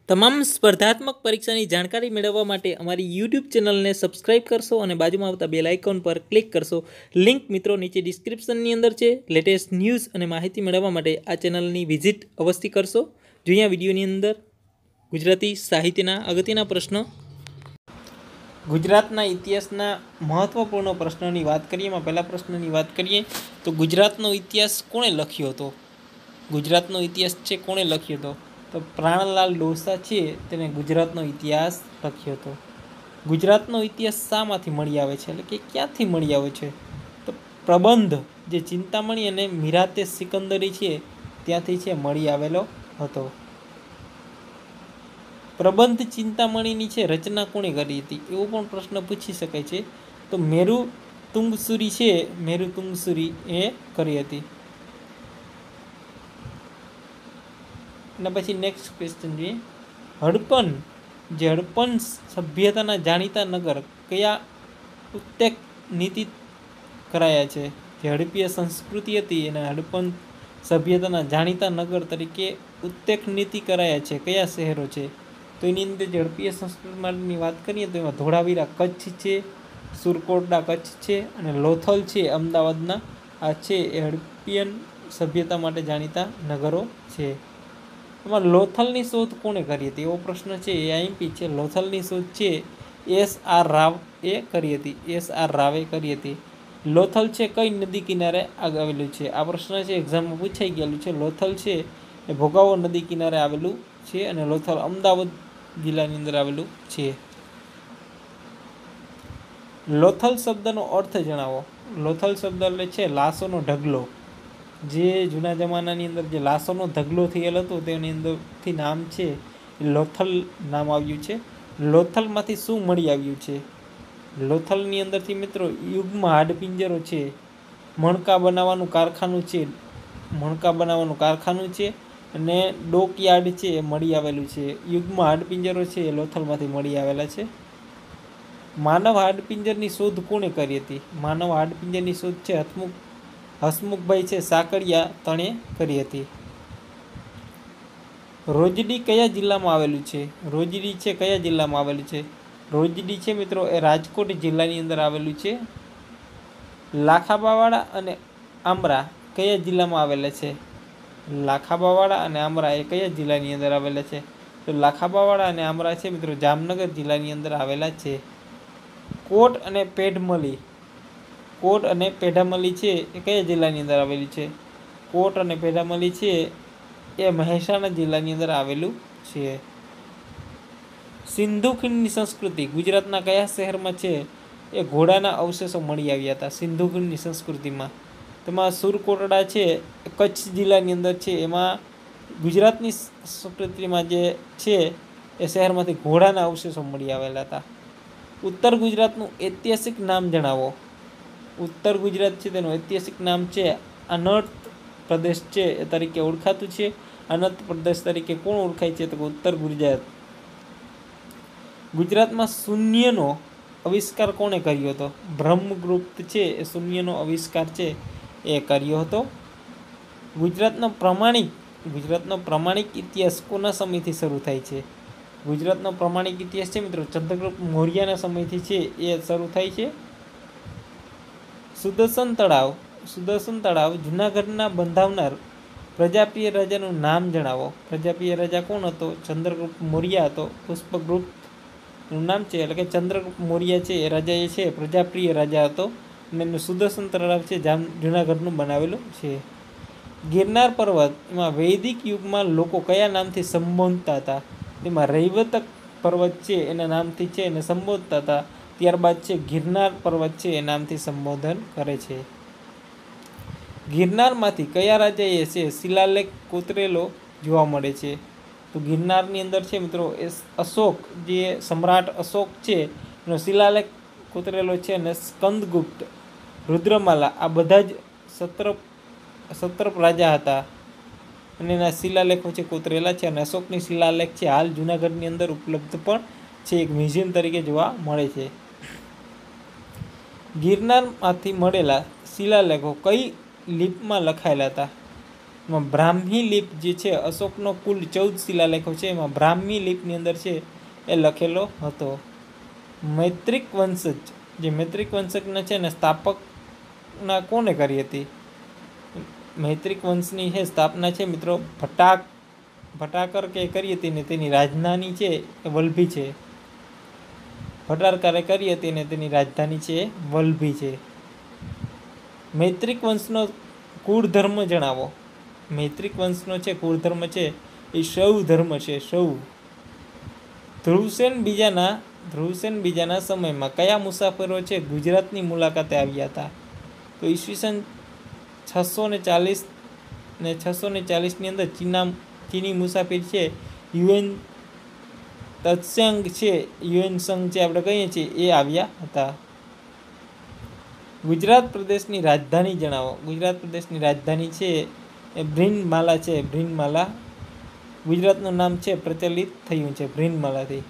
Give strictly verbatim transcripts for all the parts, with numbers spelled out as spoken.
તમામ સ્પર્ધાત્મક પરીક્ષાની જાણકારી મેળવવા માટે અમારી યુટ્યુબ ચેનલને સબસ્ક્રાઇબ કરશો અને બાજુમાં આવતા બેલ આઇકોન પર ક્લિક કરશો. લિંક મિત્રો નીચે ડિસ્ક્રિપ્શનની અંદર છે. લેટેસ્ટ ન્યૂઝ અને માહિતી મેળવવા માટે આ ચેનલની વિઝિટ અવશ્ય કરશો. જો અહીંયા વિડીયોની અંદર ગુજરાતી સાહિત્યના અગત્યના પ્રશ્નો, ગુજરાતના ઇતિહાસના મહત્વપૂર્ણ પ્રશ્નોની વાત કરીએ. એમાં પહેલા પ્રશ્નની વાત કરીએ તો ગુજરાતનો ઇતિહાસ કોણે લખ્યો હતો? ગુજરાતનો ઇતિહાસ છે કોણે લખ્યો હતો? તો પ્રાણલાલ ડોસા છે તેને ગુજરાતનો ઇતિહાસ લખ્યો હતો. ગુજરાતનો ઇતિહાસ શામાંથી મળી આવે છે, એટલે કે ક્યાંથી મળી આવે છે? તો પ્રબંધ જે ચિંતામણી અને મીરાતે સિકંદરી છે ત્યાંથી છે મળી આવેલો હતો. પ્રબંધ ચિંતામણીની છે રચના કોણે કરી હતી એવો પણ પ્રશ્ન પૂછી શકાય છે. તો મેરુ તુંગસુરી છે મેરુ તુંગસુરી એ કરી હતી. અને પછી નેક્સ્ટ ક્વેશ્ચન જોઈએ. હડપન જે હડપન સભ્યતાના જાણીતા નગર કયા ઉત્તેક નીતિ કરાયા છે? જે હડપીય સંસ્કૃતિ હતી એના હડપન સભ્યતાના જાણીતા નગર તરીકે ઉત્તેક નીતિ કરાયા છે. કયા શહેરો છે? તો એની અંદર જે હડપીય સંસ્કૃતિની વાત કરીએ તો એમાં ધોળાવીરા કચ્છ છે, સુરકોટડા કચ્છ છે અને લોથલ છે અમદાવાદના. આ છે એ હડપિયન સભ્યતા માટે જાણીતા નગરો છે. એમાં લોથલની શોધ કોણે કરી હતી એવો પ્રશ્ન છે એ આઈએમપી છે. લોથલની શોધ છે એસ આર રાવ એ કરી હતી. એસ આર રાવે કરી હતી. લોથલ છે કઈ નદી કિનારે આવેલું છે? આ પ્રશ્ન છે એક્ઝામમાં પૂછાઈ ગયેલું છે. લોથલ છે એ ભોગાવો નદી કિનારે આવેલું છે અને લોથલ અમદાવાદ જિલ્લાની અંદર આવેલું છે. લોથલ શબ્દનો અર્થ જણાવો. લોથલ શબ્દ એટલે છે લાશોનો ઢગલો. જે જૂના જમાનાની અંદર જે લાશોનો ઢગલો થયેલો હતો તેની અંદરથી નામ છે લોથલ નામ આવ્યું છે. લોથલમાંથી શું મળી આવ્યું છે? લોથલની અંદરથી મિત્રો યુગમાં હાડપિંજરો છે, મણકા બનાવવાનું કારખાનું છે મણકા બનાવવાનું કારખાનું છે અને ડોકયાર્ડ છે એ મળી આવેલું છે. યુગમાં હાડપિંજરો છે એ લોથલમાંથી મળી આવેલા છે. માનવ હાડપિંજરની શોધ કોણે કરી હતી? માનવ હાડપિંજરની શોધ છે હસમુખ હસમુખભાઈ છે સાકળિયા તણે કરી હતી. રોજડી કયા જિલ્લામાં આવેલું છે? રોજડી છે કયા જિલ્લામાં આવેલું છે? રોજડી છે મિત્રો એ રાજકોટ જિલ્લાની અંદર આવેલું છે. લાખાબાવાડા અને આમરા કયા જિલ્લામાં આવેલા છે? લાખાબાવાડા અને આમરા એ કયા જિલ્લાની અંદર આવેલા છે? તો લાખાબાવાડા અને આમરા છે મિત્રો જામનગર જિલ્લાની અંદર આવેલા છે. કોટ અને પેઢમલી કોટ અને પેઢામલી છે એ કયા જિલ્લાની અંદર આવેલી છે? કોટ અને પેઢામલી છે એ મહેસાણા જિલ્લાની અંદર આવેલું છે. સિંધુ ખીણની સંસ્કૃતિ ગુજરાતના કયા શહેરમાં છે એ ઘોડાના અવશેષો મળી આવ્યા હતા? સિંધુ ખીણની સંસ્કૃતિમાં તેમાં સુરકોટડા છે કચ્છ જિલ્લાની અંદર છે. એમાં ગુજરાતની સંસ્કૃતિમાં જે છે એ શહેરમાંથી ઘોડાના અવશેષો મળી આવેલા હતા. ઉત્તર ગુજરાતનું ઐતિહાસિક નામ જણાવો. ઉત્તર ગુજરાત છે તેનું ઐતિહાસિક નામ છે અનર્ત પ્રદેશ છે એ તરીકે ઓળખાતું છે. અનર્ત પ્રદેશ તરીકે કોણ ઓળખાય છે? તો ઉત્તર ગુજરાત. ગુજરાતમાં શૂન્યનો આવિષ્કાર કોણે કર્યો હતો? બ્રહ્મગુપ્ત છે એ શૂન્યનો આવિષ્કાર છે એ કર્યો હતો. ગુજરાતનો પ્રમાણિક ગુજરાતનો પ્રમાણિક ઇતિહાસ કોના સમયથી શરૂ થાય છે? ગુજરાતનો પ્રમાણિક ઇતિહાસ છે મિત્રો ચંદ્રગુપ્ત મૌર્યના સમયથી છે એ શરૂ થાય છે. સુદર્શન તળાવ સુદર્શન તળાવ જૂનાગઢના બંધાવનાર પ્રજાપ્રિય રાજાનું નામ જણાવો. પ્રજાપ્રિય રાજા કોણ હતો? ચંદ્રગુપ્ત મૌર્ય હતો. પુષ્પગુપ્તનું નામ છે એટલે કે ચંદ્રગુપ્ત મૌર્ય છે એ રાજા એ છે પ્રજાપ્રિય રાજા હતો અને એનું સુદર્શન તળાવ છે જામ જૂનાગઢનું બનાવેલું છે. ગિરનાર પર્વત એમાં વૈદિક યુગમાં લોકો કયા નામથી સંબોધતા હતા? તેમાં રૈવતક પર્વત છે એના નામથી છે એને સંબોધતા હતા. ત્યારબાદ છે ગિરનાર પર્વત છે એ નામથી સંબોધન કરે છે. ગિરનારમાંથી કયા રાજાએ છે શિલાલેખ કોતરેલો જોવા મળે છે? તો ગિરનારની અંદર છે મિત્રો એ અશોક જે સમ્રાટ અશોક છે એનો શિલાલેખ કોતરેલો છે અને સ્કંદગુપ્ત, રુદ્રમાલા આ બધા જ સત્રપ સત્રપ રાજા હતા અને એના શિલાલેખો છે કોતરેલા છે. અને અશોકની શિલાલેખ છે હાલ જૂનાગઢની અંદર ઉપલબ્ધ પણ છે, એક મ્યુઝિયમ તરીકે જોવા મળે છે. ગિરનારમાંથી મળેલા શિલાલેખો કઈ લિપિમાં લખાયેલા હતા? એમાં બ્રાહ્મી લિપ જે છે, અશોકનો કુલ ચૌદ શિલાલેખો છે, એમાં બ્રાહ્મી લિપની અંદર છે એ લખેલો હતો. મૈત્રિક વંશજ, જે મૈત્રિક વંશજના છે ને સ્થાપકના કોને કરી હતી? મૈત્રિક વંશની છે સ્થાપના છે મિત્રો ભટ્ટાક ભટ્ટારકર કે કરી હતી ને તેની રાજધાની છે એ વલ્ભી છે. ભટ્ટારકરે કરી હતી ને તેની રાજધાની છે વલ્ભી છે. મૈત્રિક વંશનો કુળ ધર્મ જણાવો. મૈત્રિક વંશનો છે કુળ ધર્મ છે એ શૈવ ધર્મ છે, શૈવ. ધ્રુવસેન બીજાના ધ્રુવસેન બીજાના સમયમાં કયા મુસાફરો છે ગુજરાતની મુલાકાતે આવ્યા હતા? તો ઈસવીસન છસો ને ચાલીસ ને છસો ને ચાલીસની અંદર ચીના ચીની મુસાફિર છે યુએન તત્સંગ છે, યુએન સંઘ જે આપણે કહીએ છીએ એ આવ્યા હતા. ગુજરાત પ્રદેશની રાજધાની જણાવો. ગુજરાત પ્રદેશની રાજધાની છે એ ભ્રીનમાલા છે, ભ્રીનમાલા. ગુજરાતનું નામ છે પ્રચલિત થયું છે ભ્રીનમાલાથી.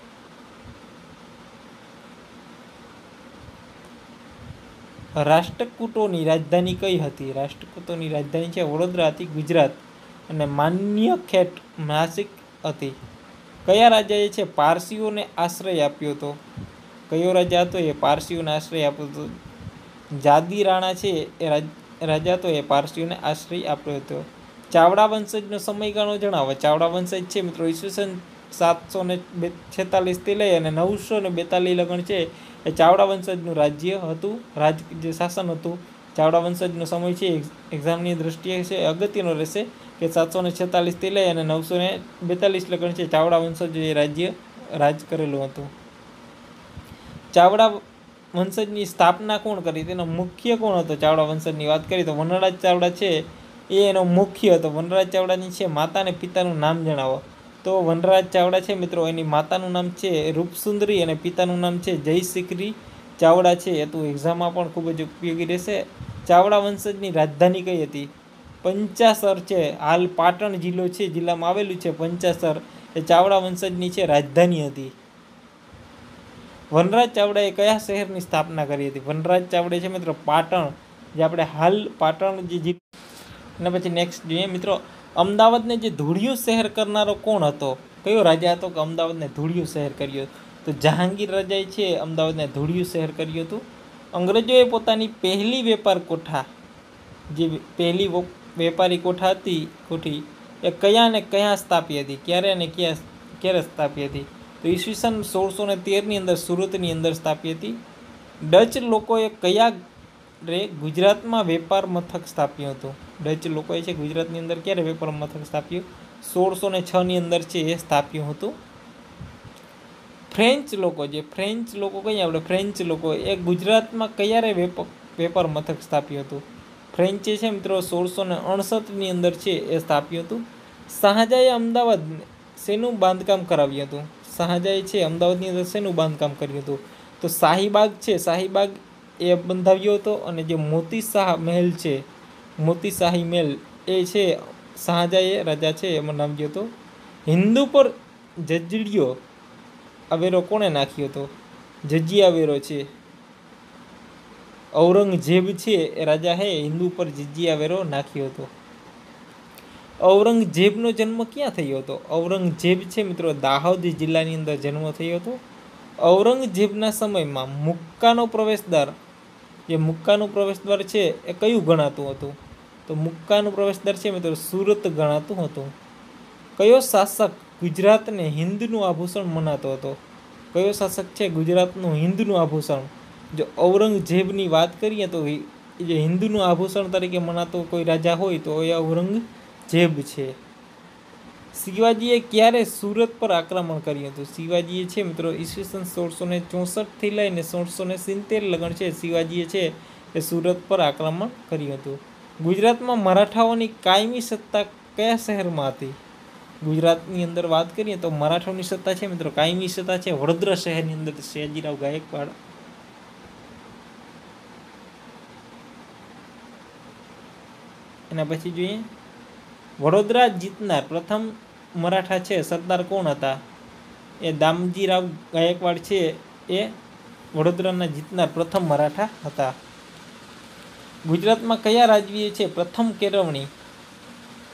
રાષ્ટ્રકૂટોની રાજધાની કઈ હતી? રાષ્ટ્રકૂટોની રાજધાની છે વડોદરા હતી, ગુજરાત. અને માન્યખેટ નાસિક હતી. કયા રાજાએ છે પારસીઓને આશ્રય આપ્યો હતો? કયો રાજા હતો એ પારસીઓને આશ્રય આપ્યો હતો? જાદી રાણા છે એ રાજા હતો એ પારસીઓને આશ્રય આપ્યો હતો. ચાવડા વંશજનો સમયગાળો જણાવો. ચાવડા વંશજ છે મિત્રો ઈસવીસન સાતસો ને છેતાલીસથી લઈ અને નવસો ને બેતાલીસ લગન છે એ ચાવડા વંશજનું રાજ્ય હતું, રાજ જે શાસન હતું. ચાવડા વંશજનો સમય છે એક્ઝામની દ્રષ્ટિએ છે અગત્યનો રહેશે કે સાતસો ને છેતાલીસથી લઈ અને નવસો ને બેતાલીસ લગન છે ચાવડા વંશજ એ રાજ્ય રાજ કરેલું હતું. ચાવડા વંશજની સ્થાપના કોણ કરી? તેનો મુખ્ય કોણ હતો? ચાવડા વંશજની વાત કરીએ તો વનરાજ ચાવડા છે એ એનો મુખ્ય હતો. વનરાજ ચાવડાની છે માતા અને પિતાનું નામ જણાવો. તો વનરાજ ચાવડા છે મિત્રો એની માતાનું નામ છે રૂપસુંદરી અને પિતાનું નામ છે જયશિખરી ચાવડા છે. એ તો એક્ઝામમાં પણ ખૂબ જ ઉપયોગી રહેશે. ચાવડા વંશજની રાજધાની કઈ હતી? પંચાસર છે, હાલ પાટણ જિલ્લો છે, જિલ્લામાં આવેલું છે પંચાસર. એ ચાવડા વંશજની છે રાજધાની હતી. વનરાજ ચાવડાએ કયા શહેરની સ્થાપના કરી હતી? વનરાજ ચાવડે છે મિત્રો પાટણ, જે આપણે હાલ પાટણ જે જિલ્લો. અને પછી નેક્સ્ટ જોઈએ મિત્રો, અમદાવાદને જે ધૂળિયું શહેર કરનારો કોણ હતો? કયો રાજા હતો કે અમદાવાદને ધૂળિયું શહેર કર્યું? તો જહાંગીર રાજાએ છે અમદાવાદને ધૂળિયું શહેર કર્યું હતું. અંગ્રેજોએ પોતાની પહેલી વેપાર કોઠા, જે પહેલી વેપારી કોઠા હતી કોઠી એ કયા ને કયા સ્થાપી હતી? ક્યારે અને ક્યાં ક્યારે સ્થાપી હતી? તો ઈસવીસન સોળસો ને તેરની અંદર સુરતની અંદર સ્થાપી હતી. ડચ લોકોએ કયા રે ગુજરાતમાં વેપાર મથક સ્થાપ્યું હતું? ડચ લોકોએ છે ગુજરાતની અંદર ક્યારે વેપાર મથક સ્થાપ્યું? સોળસો ને છની અંદર છે એ સ્થાપ્યું હતું. ફ્રેન્ચ લોકો, જે ફ્રેન્ચ લોકો કહીએ આપણે ફ્રેન્ચ લોકો એ ગુજરાતમાં ક્યારે વેપાર મથક સ્થાપ્યું હતું? ફ્રેન્ચે છે મિત્રો સોળસો ને અડસઠની અંદર છે એ સ્થાપ્યું હતું. શાહજહાએ અમદાવાદ શેનું બાંધકામ કરાવ્યું હતું? શાહજહાએ છે અમદાવાદની અંદર શેનું બાંધકામ કર્યું હતું? તો શાહીબાગ છે, શાહીબાગ એ બંધાવ્યો હતો. અને જે મોતી શાહ મહેલ છે, મોતી શાહી મહેલ એ છે શાહજહાએ રાજા છે એ બનાવ્યો હતો. હિન્દુ પર જજડીયો આવેરો કોણે નાખ્યો હતો? જજિયા વેરો છે ઔરંગઝેબ છે એ રાજા હે હિન્દુ પર જજિયા વેરો નાખ્યો હતો. ઔરંગઝેબનો જન્મ ક્યાં થયો હતો? ઔરંગઝેબ છે મિત્રો દાહોદ જિલ્લાની અંદર જન્મ થયો હતો. ઔરંગઝેબના સમયમાં મુક્કાનો પ્રવેશદ્વાર, જે મુક્કાનું પ્રવેશદ્વાર છે એ કયું ગણાતું હતું? તો મુક્કાનું પ્રવેશદ્વાર છે મિત્રો સુરત ગણાતું હતું. કયો શાસક ગુજરાતને હિન્દનું આભૂષણ મનાતો હતો? કયો શાસક છે ગુજરાતનું હિન્દનું આભૂષણ? જો ઔરંગઝેબની વાત કરીએ તો જે હિન્દુનું આભૂષણ તરીકે મનાતો કોઈ રાજા હોય તો એ ઔરંગઝેબ છે. શિવાજીએ ક્યારે સુરત પર આક્રમણ કર્યું હતું? શિવાજીએ છે મિત્રો ઈસવીસન સોળસો ને ચોસઠથી લઈને સોળસો ને સિત્તેર લગન છે શિવાજીએ છે એ સુરત પર આક્રમણ કર્યું હતું. ગુજરાતમાં મરાઠાઓની કાયમી સત્તા કયા શહેરમાં હતી? ગુજરાતની અંદર વાત કરીએ તો મરાઠાઓની સત્તા છે મિત્રો કાયમી સત્તા છે વડોદરા શહેરની અંદર સયાજીરાવ ગાયકવાડ. એના પછી જોઈએ વડોદરા જીતનાર પ્રથમ મરાઠા છે સરદાર કોણ હતા? એ દામજીરાવ ગાયકવાડ છે એ વડોદરાના જીતનાર પ્રથમ મરાઠા હતા. ગુજરાતમાં કયા રાજવીએ છે પ્રથમ કેળવણી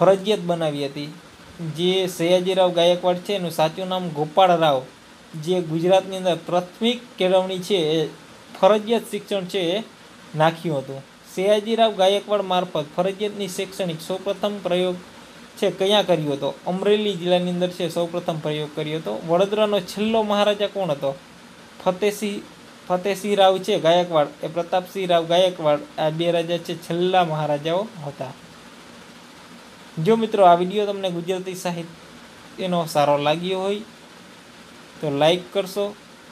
ફરજિયાત બનાવી હતી. જે સયાજીરાવ ગાયકવાડ છે એનું સાચું નામ ગોપાળ રાવ, જે ગુજરાતની અંદર પ્રાથમિક કેળવણી છે એ ફરજિયાત શિક્ષણ છે એ નાખ્યું હતું. સયાજીરાવ ગાયકવાડ મારફત ફરજિયાતની શૈક્ષણિક સૌપ્રથમ પ્રયોગ છે ક્યાં કર્યો હતો? અમરેલી જિલ્લાની અંદર છે સૌપ્રથમ પ્રયોગ કર્યો હતો. વડોદરાનો છેલ્લો મહારાજા કોણ હતો? ફતેસિંહ ફતેસિંહ રાવ છે ગાયકવાડ એ પ્રતાપસિંહ રાવ ગાયકવાડ, આ બે રાજા છે છેલ્લા મહારાજાઓ હતા. જો મિત્રો આ વિડીયો તમને ગુજરાતી સાહિત્યનો સારો લાગ્યો હોય તો લાઈક કરશો.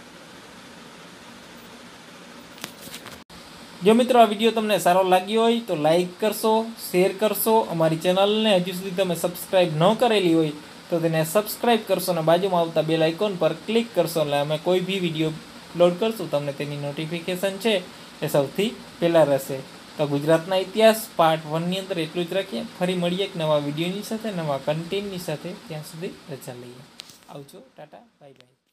જો મિત્રો આ વિડીયો તમને સારો લાગ્યો હોય તો લાઈક કરશો, શેર કરશો. અમારી ચેનલને હજુ સુધી તમે સબસ્ક્રાઈબ ન કરેલી હોય તો તેને સબસ્ક્રાઈબ કરશો અને બાજુમાં આવતા બેલ આઇકોન પર ક્લિક કરશો એટલે અમે કોઈ બી વિડીયો અપલોડ કરશું તમને તેની નોટિફિકેશન છે એ સૌથી પહેલાં રહેશે. તો ગુજરાતના ઇતિહાસ પાર્ટ વનની અંદર એટલું જ રાખીએ. ફરી મળીએ એક નવા વિડીયોની સાથે, નવા કન્ટેન્ટની સાથે. ત્યાં સુધી રજા લઈએ. આવજો, ટાટા, બાય બાય.